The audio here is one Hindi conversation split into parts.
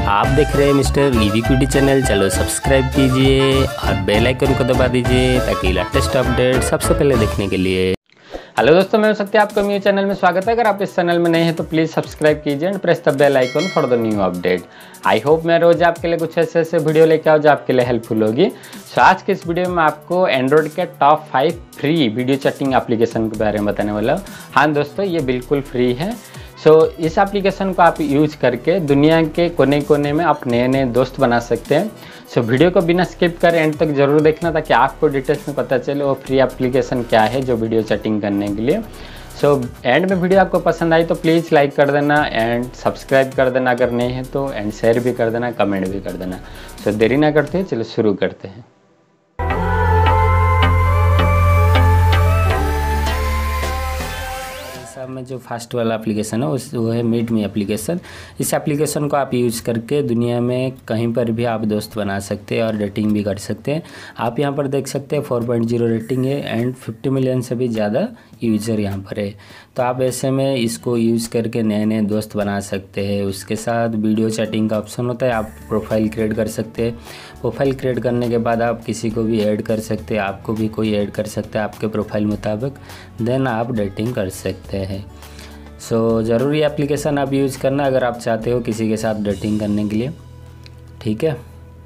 आप देख रहे हैं मिस्टर ईवीक्विटी चैनल। चलो सब्सक्राइब कीजिए और बेल आइकन को दबा दीजिए ताकि लेटेस्ट अपडेट सबसे पहले देखने के लिए। हेलो दोस्तों, मैं सत्य, आपका न्यू चैनल में स्वागत है। अगर आप इस चैनल में नए हैं तो प्लीज़ सब्सक्राइब कीजिए and press the bell icon for the new update. I hope मैं रोज़ आपके लिए कुछ ऐसे वीडियो लेके आऊँ जो आपके लिए हेल्पफुल होगी। सो आज के इस वीडियो में आपको एंड्रॉयड के top 5 free video chatting application के बारे में बताने वाला हूँ। हाँ दोस्तों, ये बिल्कुल फ्री है। इस एप्लीकेशन को आप यूज करके दुनिया के कोने कोने में आप नए नए दोस्त बना सकते हैं। वीडियो को बिना स्किप कर एंड तक जरूर देखना ताकि आपको डिटेल्स में पता चले वो फ्री एप्लीकेशन क्या है जो वीडियो चैटिंग करने के लिए। एंड में वीडियो आपको पसंद आई तो प्लीज़ लाइक कर देना एंड सब्सक्राइब कर देना अगर नहीं है तो, एंड शेयर भी कर देना, कमेंट भी कर देना। देरी ना करते हैं, चलो शुरू करते हैं। में जो फर्स्ट वाला एप्लीकेशन है वो है मीट मी एप्लीकेशन। इस एप्लीकेशन को आप यूज़ करके दुनिया में कहीं पर भी आप दोस्त बना सकते हैं और रेटिंग भी कर सकते हैं। आप यहां पर देख सकते हैं 4.0 रेटिंग है एंड 50 मिलियन से भी ज़्यादा यूज़र यहां पर है। तो आप ऐसे में इसको यूज़ करके नए नए दोस्त बना सकते हैं। उसके साथ वीडियो चैटिंग का ऑप्शन होता है, आप प्रोफाइल क्रिएट कर सकते हैं। प्रोफाइल क्रिएट करने के बाद आप किसी को भी ऐड कर सकते हैं, आपको भी कोई ऐड कर सकता है आपके प्रोफाइल मुताबिक, देन आप डेटिंग कर सकते हैं। ज़रूरी एप्लीकेशन आप यूज़ करना अगर आप चाहते हो किसी के साथ डेटिंग करने के लिए, ठीक है।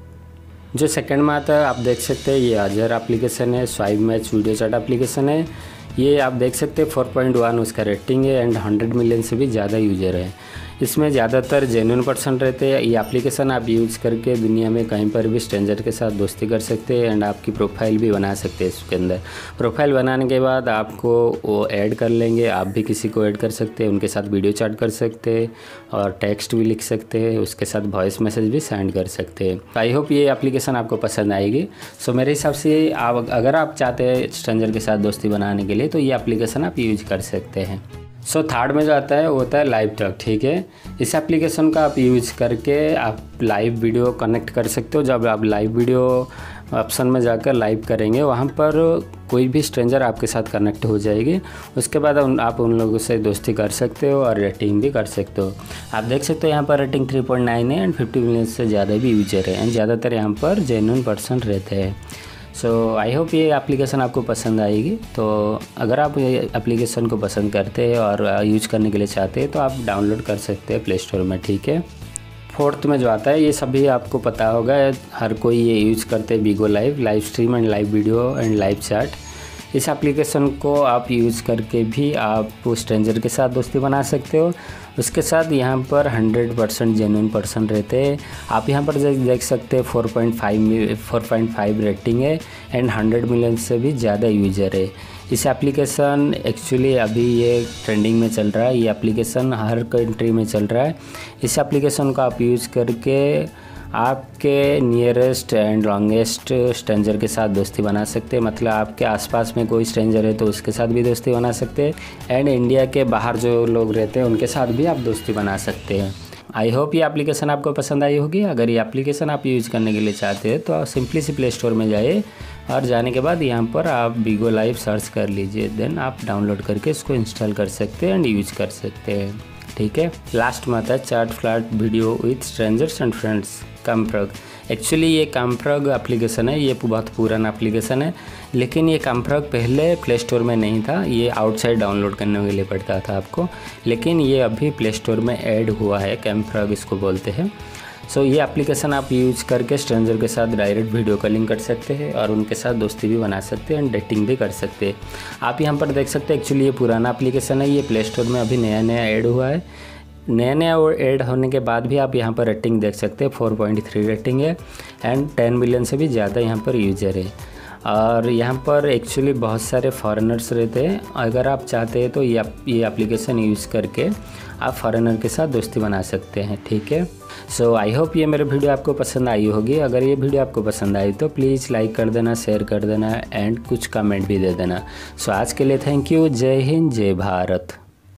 जो सेकंड में आता है आप देख सकते हैं, ये अजर एप्लीकेशन है। Swipe match video chat application है। ये आप देख सकते हैं 4.1 उसका रेटिंग है एंड 100 मिलियन से भी ज़्यादा यूज़र है। इसमें ज़्यादातर जेन्युइन पर्सन रहते हैं। ये एप्लीकेशन आप यूज़ करके दुनिया में कहीं पर भी स्ट्रेंजर के साथ दोस्ती कर सकते हैं एंड आपकी प्रोफाइल भी बना सकते हैं। इसके अंदर प्रोफाइल बनाने के बाद आपको वो ऐड कर लेंगे, आप भी किसी को ऐड कर सकते हैं, उनके साथ वीडियो चैट कर सकते हैं और टेक्स्ट भी लिख सकते हैं, उसके साथ वॉइस मैसेज भी सेंड कर सकते हैं। आई होप ये एप्लीकेशन आपको पसंद आएगी। मेरे हिसाब से अगर आप चाहते हैं स्ट्रेंजर के साथ दोस्ती बनाने के लिए तो ये एप्लीकेशन आप यूज कर सकते हैं। थर्ड में जो आता है वो होता है लाइव टॉक, ठीक है। इस एप्लीकेशन का आप यूज करके आप लाइव वीडियो कनेक्ट कर सकते हो। जब आप लाइव वीडियो ऑप्शन में जाकर लाइव करेंगे वहाँ पर कोई भी स्ट्रेंजर आपके साथ कनेक्ट हो जाएगी। उसके बाद आप उन लोगों से दोस्ती कर सकते हो और रेटिंग भी कर सकते हो। आप देख सकते हो यहाँ पर रेटिंग 3.9 है एंड 50 मिलियन से ज़्यादा भी यूजर है एंड ज़्यादातर यहाँ पर जेन्युइन पर्सन रहते हैं। आई होप ये एप्लीकेशन आपको पसंद आएगी। तो अगर आप ये एप्लीकेशन को पसंद करते हैं और यूज करने के लिए चाहते हैं तो आप डाउनलोड कर सकते हैं प्ले स्टोर में, ठीक है। फोर्थ में जो आता है ये सभी आपको पता होगा, हर कोई ये यूज़ करते हैं, Bigo live stream and live video and live chat. इस एप्लीकेशन को आप यूज़ करके भी आप स्ट्रेंजर के साथ दोस्ती बना सकते हो। उसके साथ यहाँ पर 100% जेन्युइन पर्सन रहते हैं। आप यहाँ पर देख सकते हैं 4.5 रेटिंग है एंड 100 मिलियन से भी ज़्यादा यूजर है। इस एप्लीकेशन एक्चुअली अभी ये ट्रेंडिंग में चल रहा है। ये एप्लीकेशन हर कंट्री में चल रहा है। इस एप्लीकेशन को आप यूज़ करके आपके नियरेस्ट एंड लॉन्गेस्ट स्ट्रेंजर के साथ दोस्ती बना सकते हैं। मतलब आपके आसपास में कोई स्ट्रेंजर है तो उसके साथ भी दोस्ती बना सकते हैं एंड इंडिया के बाहर जो लोग रहते हैं उनके साथ भी आप दोस्ती बना सकते हैं। आई होप ये एप्लीकेशन आपको पसंद आई होगी। अगर ये एप्लीकेशन आप यूज़ करने के लिए चाहते हैं तो आप सिंपली से प्ले स्टोर में जाइए और जाने के बाद यहाँ पर आप बीगो लाइव सर्च कर लीजिए, देन आप डाउनलोड करके इसको इंस्टॉल कर सकते हैं एंड यूज कर सकते हैं, ठीक है। लास्ट में आता है chat flat video with strangers and friends, Camfrog. Actually ये कैमफ्रॉग एप्लीकेशन है, ये बहुत पुराना एप्लीकेशन है, लेकिन ये कैमफ्रॉग पहले प्ले स्टोर में नहीं था, ये आउटसाइड डाउनलोड करने के लिए पड़ता था आपको, लेकिन ये अभी प्ले स्टोर में ऐड हुआ है, कैमफ्रॉग इसको बोलते हैं। ये एप्लीकेशन आप यूज करके स्ट्रेंजर के साथ डायरेक्ट वीडियो कॉलिंग कर सकते हैं और उनके साथ दोस्ती भी बना सकते हैं एंड डेटिंग भी कर सकते हैं। आप यहाँ पर देख सकते हैं एक्चुअली ये पुराना एप्लीकेशन है, ये प्ले स्टोर में अभी नया नया ऐड हुआ है। नया ऐड होने के बाद भी आप यहाँ पर रेटिंग देख सकते हैं, 4.3 रेटिंग है एंड 10 मिलियन से भी ज़्यादा यहाँ पर यूजर है। और यहाँ पर एक्चुअली बहुत सारे फॉरेनर्स रहते हैं। अगर आप चाहते हैं तो ये एप्लीकेशन यूज़ करके आप फॉरेनर के साथ दोस्ती बना सकते हैं, ठीक है। आई होप ये मेरे वीडियो आपको पसंद आई होगी। अगर ये वीडियो आपको पसंद आई तो प्लीज़ लाइक कर देना, शेयर कर देना एंड कुछ कमेंट भी दे देना। आज के लिए थैंक यू। जय हिंद, जय भारत।